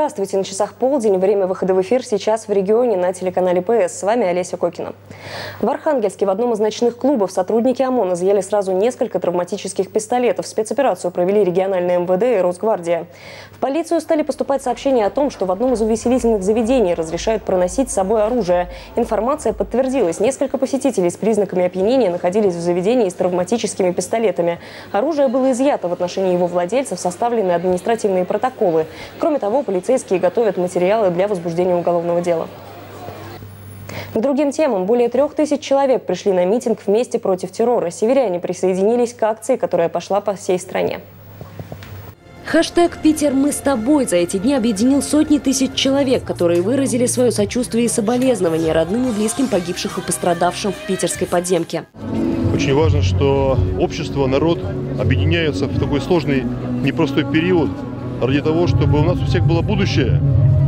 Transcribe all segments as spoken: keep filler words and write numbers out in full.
Здравствуйте, на часах полдень, время выхода в эфир сейчас в регионе на телеканале ПС. С вами Олеся Кокина. В Архангельске в одном из ночных клубов сотрудники ОМОН изъяли сразу несколько травматических пистолетов. Спецоперацию провели региональные эм вэ дэ и Росгвардия. В полицию стали поступать сообщения о том, что в одном из увеселительных заведений разрешают проносить с собой оружие. Информация подтвердилась. Несколько посетителей с признаками опьянения находились в заведении с травматическими пистолетами. Оружие было изъято, в отношении его владельцев составлены административные протоколы. Кроме того, полицейские готовят материалы для возбуждения уголовного дела. К другим темам. Более трех тысяч человек пришли на митинг «Вместе против террора». Северяне присоединились к акции, которая пошла по всей стране. Хэштег «Питер, мы с тобой» за эти дни объединил сотни тысяч человек, которые выразили свое сочувствие и соболезнования родным и близким погибших и пострадавшим в питерской подземке. Очень важно, что общество, народ объединяется в такой сложный, непростой период ради того, чтобы у нас у всех было будущее.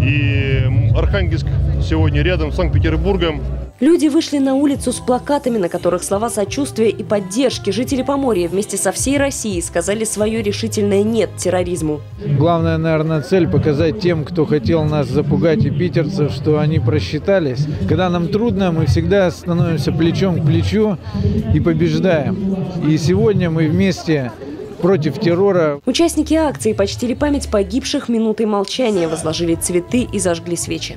И Архангельск сегодня рядом с Санкт-Петербургом. Люди вышли на улицу с плакатами, на которых слова сочувствия и поддержки. Жители Поморья вместе со всей Россией сказали свое решительное «нет» терроризму. Главная, наверное, цель – показать тем, кто хотел нас запугать, и питерцев, что они просчитались. Когда нам трудно, мы всегда становимся плечом к плечу и побеждаем. И сегодня мы вместе против террора. Участники акции почтили память погибших минутой молчания, возложили цветы и зажгли свечи.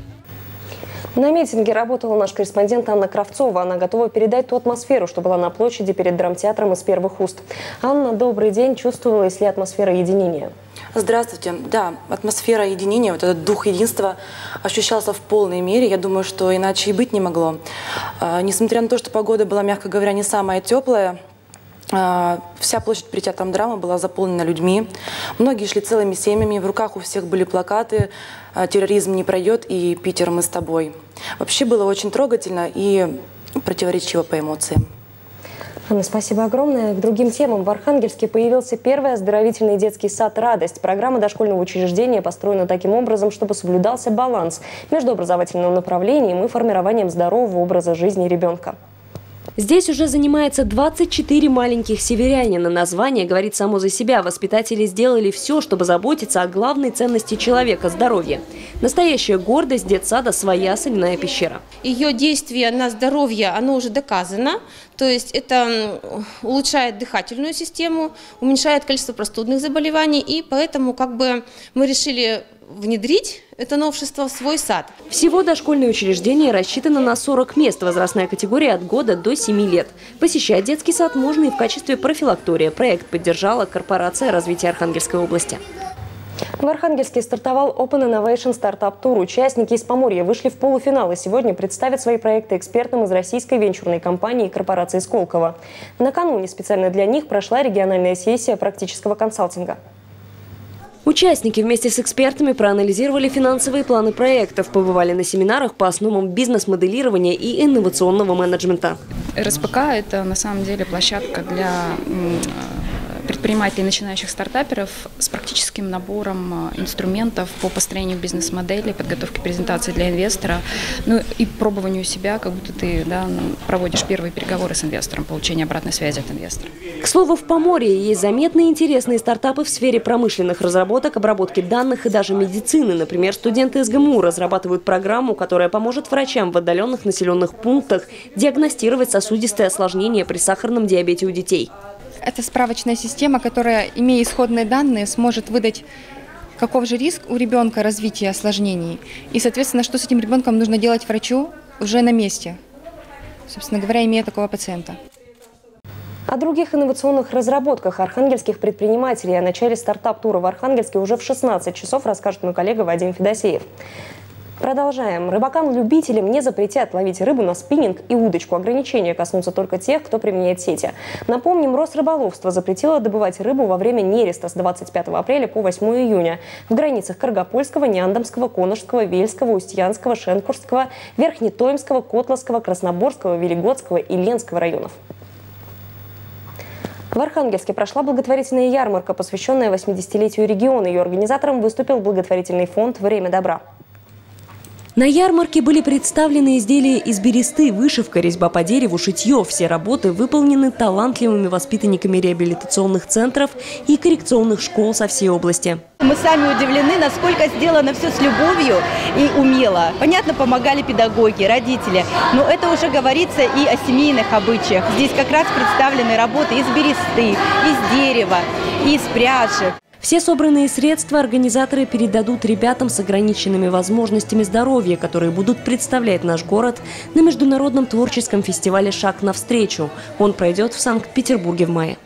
На митинге работала наш корреспондент Анна Кравцова. Она готова передать ту атмосферу, что была на площади перед драмтеатром из первых уст. Анна, добрый день. Чувствовалась ли атмосфера единения? Здравствуйте. Да, атмосфера единения, вот этот дух единства ощущался в полной мере. Я думаю, что иначе и быть не могло. А, несмотря на то, что погода была, мягко говоря, не самая теплая, а, вся площадь перед театром драмы была заполнена людьми. Многие шли целыми семьями, в руках у всех были плакаты «Терроризм не пройдет» и «Питер, мы с тобой». Вообще было очень трогательно и противоречиво по эмоциям. Анна, спасибо огромное. К другим темам. В Архангельске появился первый оздоровительный детский сад «Радость». Программа дошкольного учреждения построена таким образом, чтобы соблюдался баланс между образовательным направлением и формированием здорового образа жизни ребенка. Здесь уже занимается двадцать четыре маленьких северянина. Название говорит само за себя. Воспитатели сделали все, чтобы заботиться о главной ценности человека – здоровье. Настоящая гордость детсада – своя соляная пещера. Ее действие на здоровье, оно уже доказано. То есть это улучшает дыхательную систему, уменьшает количество простудных заболеваний. И поэтому как бы мы решили внедрить это новшество в свой сад. Всего дошкольное учреждение рассчитано на сорок мест. Возрастная категория от года до семи лет. Посещать детский сад можно и в качестве профилактория. Проект поддержала корпорация развития Архангельской области. В Архангельске стартовал Open Innovation Startup Tour. Участники из Поморья вышли в полуфинал и сегодня представят свои проекты экспертам из российской венчурной компании корпорации Сколково. Накануне специально для них прошла региональная сессия практического консалтинга. Участники вместе с экспертами проанализировали финансовые планы проектов, побывали на семинарах по основам бизнес-моделирования и инновационного менеджмента. эр эс пэ ка – это на самом деле площадка для предпринимателей, начинающих стартаперов с практическим набором инструментов по построению бизнес-модели, подготовке презентации для инвестора, ну и пробованию себя, как будто ты да, проводишь первые переговоры с инвестором, получение обратной связи от инвестора. К слову, в Поморье есть заметные интересные стартапы в сфере промышленных разработок, обработки данных и даже медицины. Например, студенты эс гэ эм у разрабатывают программу, которая поможет врачам в отдаленных населенных пунктах диагностировать сосудистые осложнения при сахарном диабете у детей. Это справочная система, которая, имея исходные данные, сможет выдать, каков же риск у ребенка развития осложнений. И, соответственно, что с этим ребенком нужно делать врачу уже на месте, собственно говоря, имея такого пациента. О других инновационных разработках архангельских предпринимателей, о начале стартап-тура в Архангельске уже в шестнадцать часов расскажет мой коллега Вадим Федосеев. Продолжаем. Рыбакам-любителям не запретят ловить рыбу на спиннинг и удочку. Ограничения коснутся только тех, кто применяет сети. Напомним, Росрыболовство запретило добывать рыбу во время нереста с двадцать пятого апреля по восьмое июня в границах Каргопольского, Неандамского, Коношского, Вельского, Устьянского, Шенкурского, Верхнетоимского, Котловского, Красноборского, Велигодского и Ленского районов. В Архангельске прошла благотворительная ярмарка, посвященная восьмидесятилетию региона. Ее организатором выступил благотворительный фонд «Время добра». На ярмарке были представлены изделия из бересты, вышивка, резьба по дереву, шитье. Все работы выполнены талантливыми воспитанниками реабилитационных центров и коррекционных школ со всей области. Мы сами удивлены, насколько сделано все с любовью и умело. Понятно, помогали педагоги, родители, но это уже говорится и о семейных обычаях. Здесь как раз представлены работы из бересты, из дерева, из пряжи. Все собранные средства организаторы передадут ребятам с ограниченными возможностями здоровья, которые будут представлять наш город на международном творческом фестивале «Шаг навстречу». Он пройдет в Санкт-Петербурге в мае.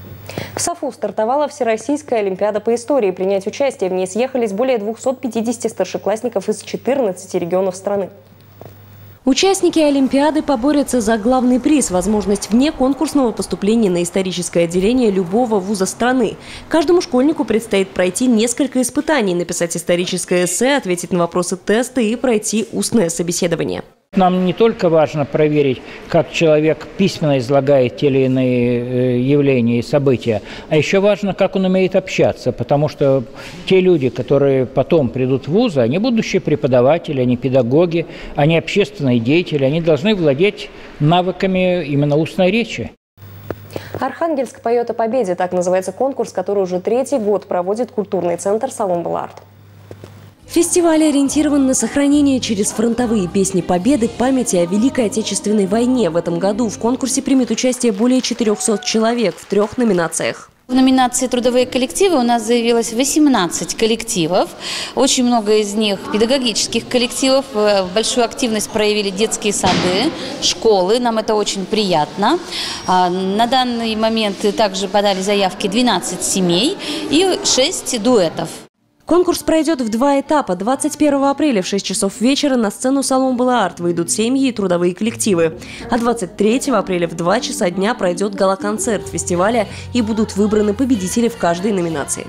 В САФУ стартовала Всероссийская олимпиада по истории. Принять участие в ней съехались более двухсот пятидесяти старшеклассников из четырнадцати регионов страны. Участники Олимпиады поборются за главный приз – возможность вне конкурсного поступления на историческое отделение любого вуза страны. Каждому школьнику предстоит пройти несколько испытаний, написать историческое эссе, ответить на вопросы теста и пройти устное собеседование. Нам не только важно проверить, как человек письменно излагает те или иные явления и события, а еще важно, как он умеет общаться, потому что те люди, которые потом придут в вузы, они будущие преподаватели, они педагоги, они общественные деятели, они должны владеть навыками именно устной речи. «Архангельск поет о победе» – так называется конкурс, который уже третий год проводит культурный центр «Салон Балаарт». Фестиваль ориентирован на сохранение через фронтовые песни победы памяти о Великой Отечественной войне. В этом году в конкурсе примет участие более четырёхсот человек в трех номинациях. В номинации «Трудовые коллективы» у нас заявилось восемнадцать коллективов. Очень много из них педагогических коллективов. Большую активность проявили детские сады, школы. Нам это очень приятно. На данный момент также подали заявки двенадцать семей и шесть дуэтов. Конкурс пройдет в два этапа. двадцать первого апреля в шесть часов вечера на сцену «Салон Балаарт» выйдут семьи и трудовые коллективы. А двадцать третьего апреля в два часа дня пройдет гала-концерт фестиваля и будут выбраны победители в каждой номинации.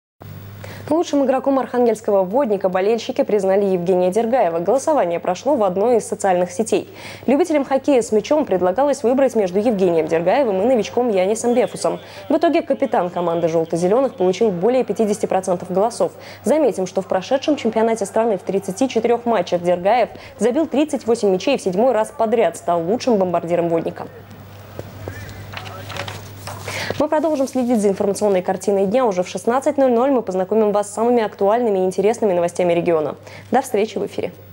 Лучшим игроком архангельского водника болельщики признали Евгения Дергаева. Голосование прошло в одной из социальных сетей. Любителям хоккея с мячом предлагалось выбрать между Евгением Дергаевым и новичком Янисом Бефусом. В итоге капитан команды «Желто-зеленых» получил более пятидесяти процентов голосов. Заметим, что в прошедшем чемпионате страны в тридцати четырёх матчах Дергаев забил тридцать восемь мячей и в седьмой раз подряд стал лучшим бомбардиром водника. Мы продолжим следить за информационной картиной дня. Уже в шестнадцать ноль ноль мы познакомим вас с самыми актуальными и интересными новостями региона. До встречи в эфире.